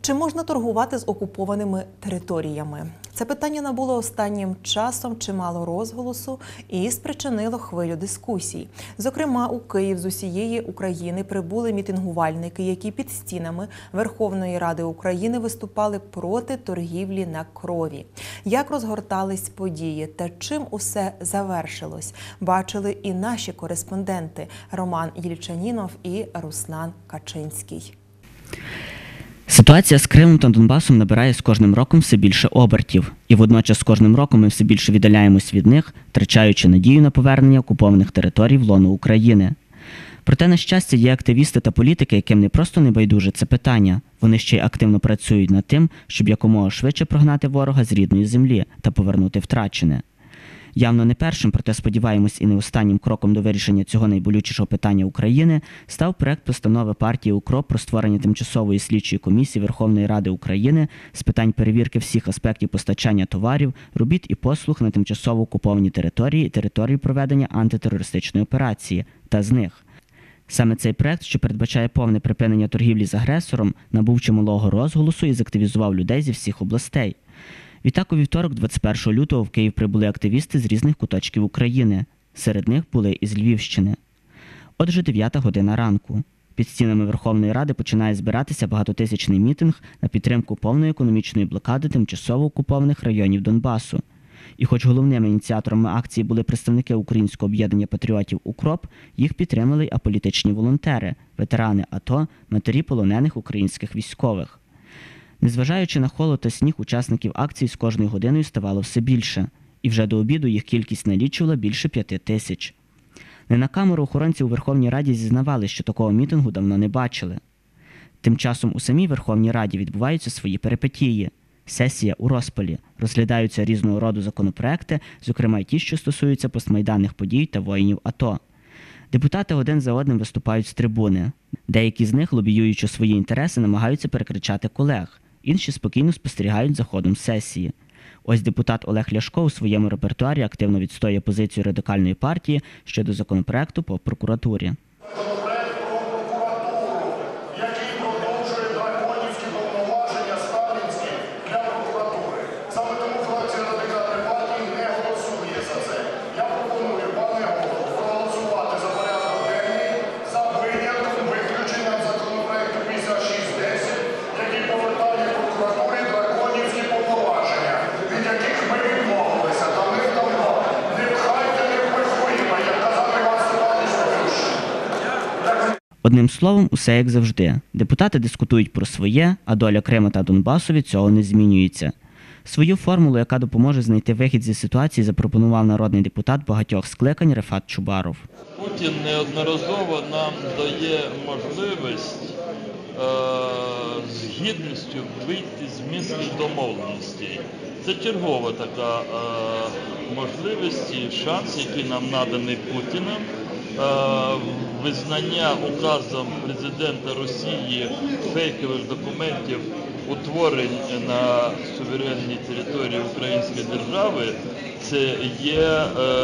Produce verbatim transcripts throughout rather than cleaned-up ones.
Чи можна торгувати з окупованими територіями? Це питання набуло останнім часом чимало розголосу і спричинило хвилю дискусій. Зокрема, у Київ з усієї України прибули мітингувальники, які під стінами Верховної Ради України виступали проти торгівлі на крові. Як розгортались події та чим усе завершилось, бачили і наші кореспонденти Роман Єльчанінов і Руслан Качинський. Ситуація з Кримом та Донбасом набирає з кожним роком все більше обертів. І водночас з кожним роком ми все більше віддаляємось від них, втрачаючи надію на повернення окупованих територій в лоно України. Проте, на щастя, є активісти та політики, яким не просто не байдуже це питання. Вони ще й активно працюють над тим, щоб якомога швидше прогнати ворога з рідної землі та повернути втрачене. Явно не першим, проте сподіваємось і не останнім кроком до вирішення цього найболючішого питання України став проект постанови партії УКРОП про створення тимчасової слідчої комісії Верховної Ради України з питань перевірки всіх аспектів постачання товарів, робіт і послуг на тимчасово окуповані території і території проведення антитерористичної операції та з них. Саме цей проект, що передбачає повне припинення торгівлі з агресором, набув чималого розголосу і заактивізував людей зі всіх областей. Відтак у вівторок, двадцять першого лютого, в Київ прибули активісти з різних куточків України. Серед них були із Львівщини. Отже, дев'ята година ранку. Під стінами Верховної Ради починає збиратися багатотисячний мітинг на підтримку повної економічної блокади тимчасово окупованих районів Донбасу. І хоч головними ініціаторами акції були представники Українського об'єднання патріотів УКРОП, їх підтримали й аполітичні волонтери, ветерани АТО, матері полонених українських військових. Незважаючи на холод та сніг, учасників акції з кожною годиною ставало все більше. І вже до обіду їх кількість налічувала більше п'яти тисяч. Не на камеру охоронці у Верховній Раді зізнавали, що такого мітингу давно не бачили. Тим часом у самій Верховній Раді відбуваються свої перипетії. Сесія у розпалі. Розглядаються різного роду законопроекти, зокрема й ті, що стосуються постмайданних подій та воїнів АТО. Депутати один за одним виступають з трибуни. Деякі з них, лобіюючи свої інтереси, намагаються перекричати колег. Інші спокійно спостерігають за ходом сесії. Ось депутат Олег Ляшко у своєму репертуарі активно відстоює позицію Радикальної партії щодо законопроекту по прокуратурі. Одним словом, усе як завжди. Депутати дискутують про своє, а доля Криму та Донбасу від цього не змінюється. Свою формулу, яка допоможе знайти вихід зі ситуації, запропонував народний депутат багатьох скликань Рефат Чубаров. Путін неодноразово нам дає можливість е- з гідністю вийти з мінських домовленостей. Це чергова така е- можливість і шанс, який нам наданий Путіним. Визнання указом президента Росії фейкових документів утворень на суверенній території Української держави – це є,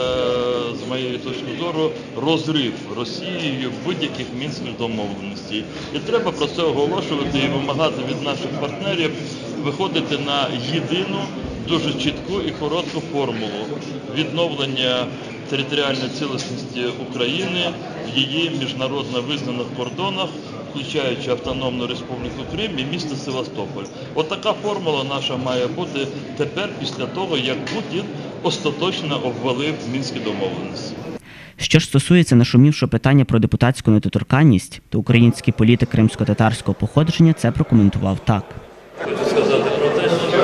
з моєї точки зору, розрив Росією будь-яких мінських домовленостей. І треба про це оголошувати і вимагати від наших партнерів виходити на єдину, дуже чітку і коротку формулу відновлення територіальної цілісності України в її міжнародно визнаних кордонах, включаючи Автономну Республіку Крим і місто Севастополь. От така формула наша має бути тепер, після того, як Путін остаточно обвалив мінські домовленості. Що ж стосується нашумівшого питання про депутатську недоторканність, то український політик кримсько-татарського походження це прокоментував так. Хочу сказати про те, що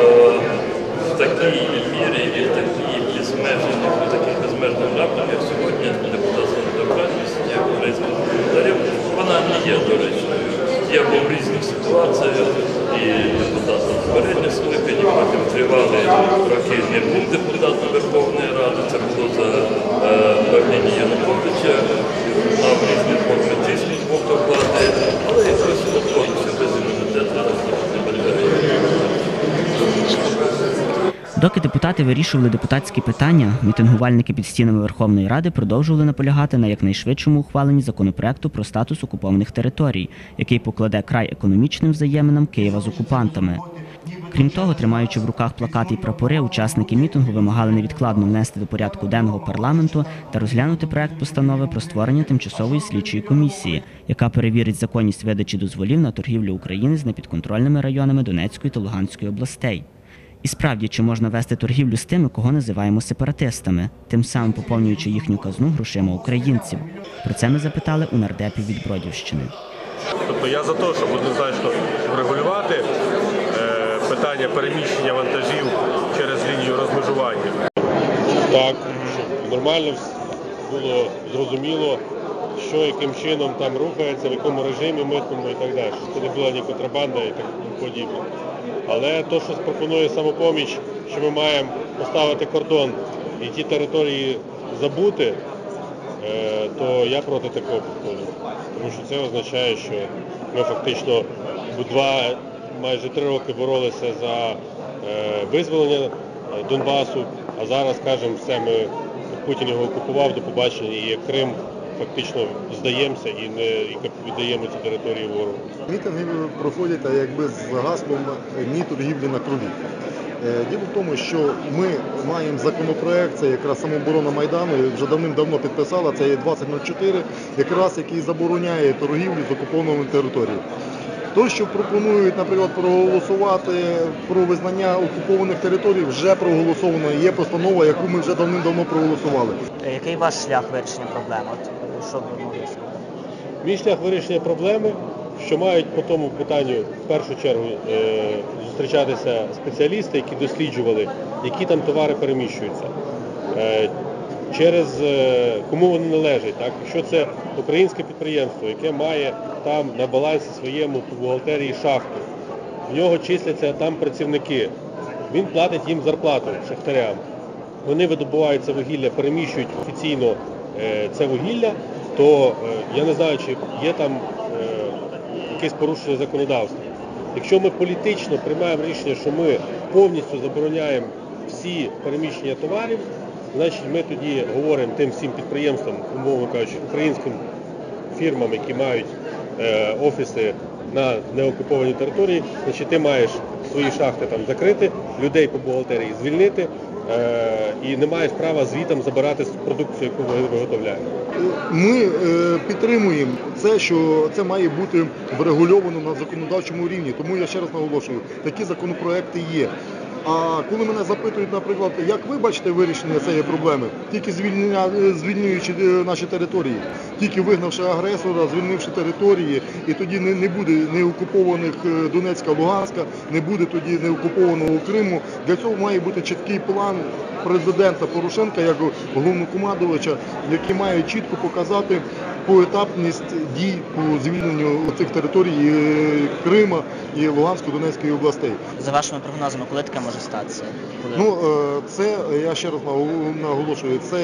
в такій мірі і в такій безмежних, в таких безмежних рамках, як сьогодні, депутатська недоторканність українських депутатів, вона не є доречною. Я був в різних ситуаціях, і депутатом попередніх скликань, потім тривали роки не був депутатом Верховної Ради, це було за правління Януковича, мав різні форми тиску з боку влади, але я просто обходився без імунітету. Доки депутати вирішували депутатські питання, мітингувальники під стінами Верховної Ради продовжували наполягати на якнайшвидшому ухваленні законопроекту про статус окупованих територій, який покладе край економічним взаєминам Києва з окупантами. Крім того, тримаючи в руках плакати і прапори, учасники мітингу вимагали невідкладно внести до порядку денного парламенту та розглянути проект постанови про створення тимчасової слідчої комісії, яка перевірить законність видачі дозволів на торгівлю України з непідконтрольними районами Донецької та Луганської областей. І справді, чи можна вести торгівлю з тими, кого називаємо сепаратистами, тим самим поповнюючи їхню казну грошима українців? Про це ми запитали у нардепів від Бродівщини. Тобто я за те, щоб однозначно врегулювати е, питання переміщення вантажів через лінію розмежування. Так, щоб нормально було зрозуміло, що яким чином там рухається, в якому режимі митному і так далі. Щоб це не була ні контрабанда і так подібне. Але те, що пропонує «Самопоміч», що ми маємо поставити кордон і ті території забути, то я проти такого підходу. Тому що це означає, що ми фактично два, майже три роки боролися за визволення Донбасу, а зараз, скажемо, все, ми, Путін його окупував, до побачення, і Крим фактично здаємося і не віддаємо ці території ворогу. Мітинги проходять якби з гаслом «Ні торгівлі на крові». Діло в тому, що ми маємо законопроект, це якраз самооборона Майдану, вже давним-давно підписала, це є двадцять нуль чотири, якраз який забороняє торгівлю з окупованими територіями. То, що пропонують, наприклад, проголосувати про визнання окупованих територій, вже проголосовано, є постанова, яку ми вже давним-давно проголосували. Який ваш шлях вирішення проблеми? От, що ви можете сказати? Мій шлях вирішення проблеми, що мають по тому питанню в першу чергу е, зустрічатися спеціалісти, які досліджували, які там товари переміщуються, е, через е, кому вони належать. Так? Якщо це українське підприємство, яке має там на балансі своєму по бухгалтерії шахту, в нього числяться там працівники, він платить їм зарплату шахтарям, вони видобувають це вугілля, переміщують офіційно е, це вугілля, то е, я не знаю, чи є там е, якесь порушення законодавства. Якщо ми політично приймаємо рішення, що ми повністю забороняємо всі переміщення товарів, значить ми тоді говоримо тим всім підприємствам, умовно кажучи, українським фірмам, які мають е, офіси на неокупованій території, значить ти маєш свої шахти там закрити, людей по бухгалтерії звільнити, і не маєш права звітом забирати продукцію, яку ми виготовляємо. Ми е, підтримуємо це, що це має бути врегульовано на законодавчому рівні. Тому я ще раз наголошую, такі законопроекти є. А коли мене запитують, наприклад, як ви бачите вирішення цієї проблеми, тільки звільнення, звільнюючи наші території, тільки вигнавши агресора, звільнивши території, і тоді не, не буде неокупованих Донецька, Луганська, не буде тоді неокупованого Криму. Для цього має бути чіткий план президента Порошенка, як головнокомандувача, який має чітко показати поетапність дій по звільненню цих територій Крима і Луганської, Донецької областей. За вашими прогнозами, коли таке може статися? Коли? Ну, це, я ще раз наголошую, це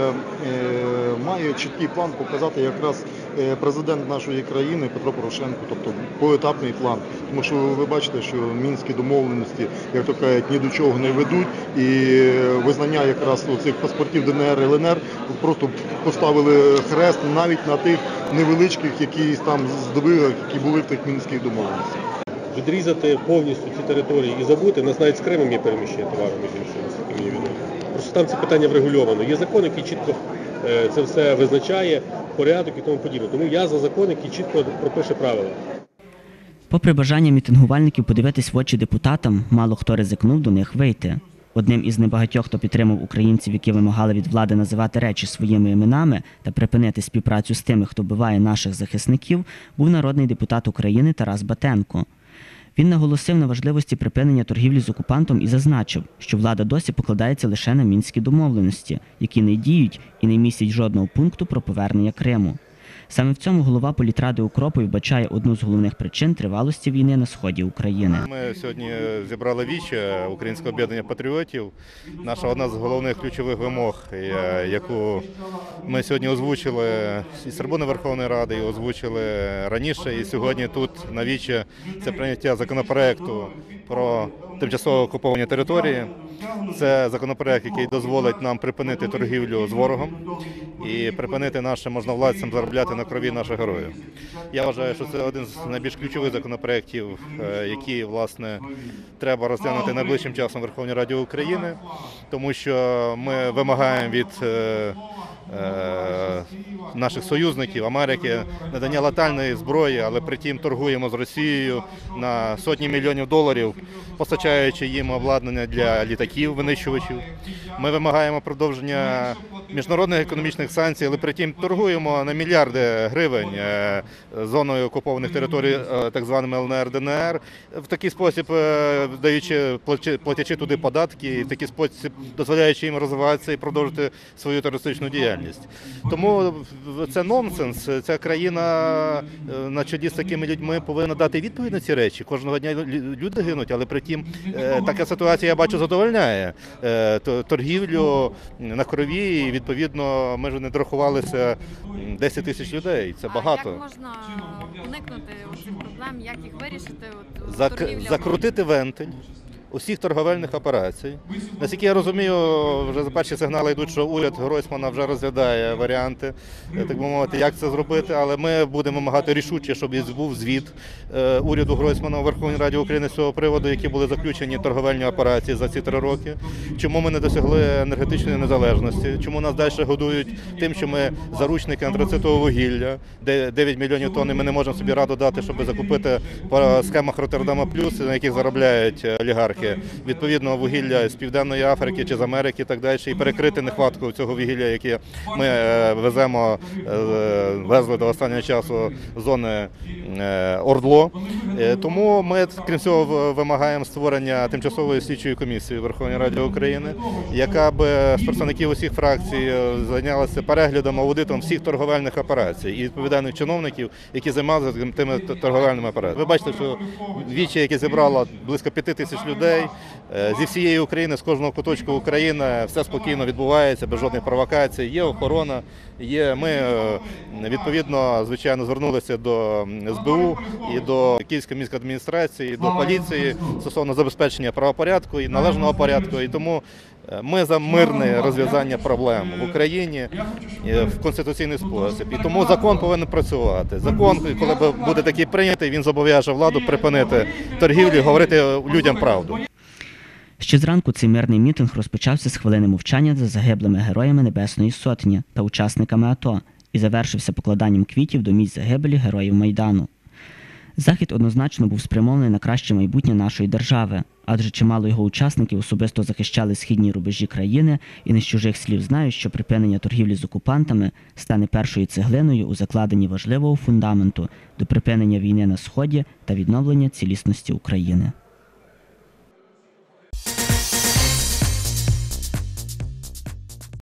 має чіткий план показати якраз президент нашої країни Петро Порошенко, тобто поетапний план. Тому що ви бачите, що мінські домовленості, як то кажуть, ні до чого не ведуть, і визнання якраз цих паспортів ДНР, ЛНР просто поставили хрест навіть на тих невеличких якісь там здобивах, які були в тих мінських домовленостях. Відрізати повністю ці території і забути, у нас навіть з Кримом є переміщення товарів, між іншим, наскільки мені відомо. Просто там це питання врегульовано. Є закон, який чітко е, це все визначає, порядок і тому подібне. Тому я за закон, який чітко пропише правила. Попри бажання мітингувальників подивитись в очі депутатам, мало хто ризикнув до них вийти. Одним із небагатьох, хто підтримав українців, які вимагали від влади називати речі своїми іменами та припинити співпрацю з тими, хто вбиває наших захисників, був народний депутат України Тарас Батенко. Він наголосив на важливості припинення торгівлі з окупантом і зазначив, що влада досі покладається лише на мінські домовленості, які не діють і не містять жодного пункту про повернення Криму. Саме в цьому голова політради Укропу вбачає одну з головних причин тривалості війни на сході України. Ми сьогодні зібрали віче Українського об'єднання патріотів. Наша одна з головних ключових вимог, яку ми сьогодні озвучили із трибуни Верховної Ради, і озвучили раніше, і сьогодні тут на віче, це прийняття законопроекту про тимчасово окуповані території. Це законопроект, який дозволить нам припинити торгівлю з ворогом і припинити нашим можновладцям заробляти на крові наших героїв. Я вважаю, що це один з найбільш ключових законопроєктів, які, власне, треба розглянути найближчим часом в Верховній Раді України, тому що ми вимагаємо від наших союзників Америки надання летальної зброї, але при тім торгуємо з Росією на сотні мільйонів доларів, постачаючи їм обладнання для літаків, винищувачів. Ми вимагаємо продовження міжнародних економічних санкцій, але при тім торгуємо на мільярди гривень зоною окупованих територій, так званими ел ен ер, де ен ер, в такий спосіб даючи, платячи туди податки, і в такий спосіб дозволяючи їм розвиватися і продовжити свою терористичну діяльність. Тому це нонсенс. Ця країна на чолі з такими людьми повинна дати відповідь на ці речі. Кожного дня люди гинуть, але при тім така ситуація, я бачу, задовольняє торгівлю на крові, і відповідно ми ж не дорахувалися десять тисяч людей. Це багато. А як можна уникнути цих проблем, як їх вирішити? От, Зак... торгівля? Закрутити вентиль усіх торговельних операцій. Наскільки я розумію, вже перші сигнали йдуть, що уряд Гройсмана вже розглядає варіанти, так би мовити, як це зробити, але ми будемо вимагати рішуче, щоб був звіт уряду Гройсмана у Верховній Раді України з цього приводу, які були заключені торговельні операції за ці три роки. Чому ми не досягли енергетичної незалежності? Чому нас далі годують тим, що ми заручники антрацитового вугілля, де дев'ять мільйонів тонн, і ми не можемо собі раду дати, щоб закупити по схемах Роттердама Плюс, на яких заробляють олігархи, відповідно вугілля з Південної Африки чи з Америки і так далі, і перекрити нехватку цього вугілля, яке ми веземо, везли до останнього часу зони Ордло. Тому ми, крім цього, вимагаємо створення тимчасової слідчої комісії Верховної Ради України, яка б з представників усіх фракцій зайнялася переглядом, аудитом всіх торговельних операцій і відповідальних чиновників, які займалися тими торговельними операціями. Ви бачите, що віче, яке зібрало близько п'яти тисяч людей, зі всієї України, з кожного куточку України, все спокійно відбувається, без жодних провокацій, є охорона, є. Ми, відповідно, звичайно, звернулися до ес бе у і до Київської міської адміністрації, і до поліції стосовно забезпечення правопорядку і належного порядку, і тому ми за мирне розв'язання проблем в Україні в конституційний спосіб. І тому закон повинен працювати. Закон, коли буде такий прийнятий, він зобов'яже владу припинити торгівлю і говорити людям правду. Ще зранку цей мирний мітинг розпочався з хвилини мовчання за загиблими героями Небесної Сотні та учасниками АТО і завершився покладанням квітів до місць загибелі героїв Майдану. Захід однозначно був спрямований на краще майбутнє нашої держави, адже чимало його учасників особисто захищали східні рубежі країни і не з чужих слів знають, що припинення торгівлі з окупантами стане першою цеглиною у закладенні важливого фундаменту до припинення війни на Сході та відновлення цілісності України.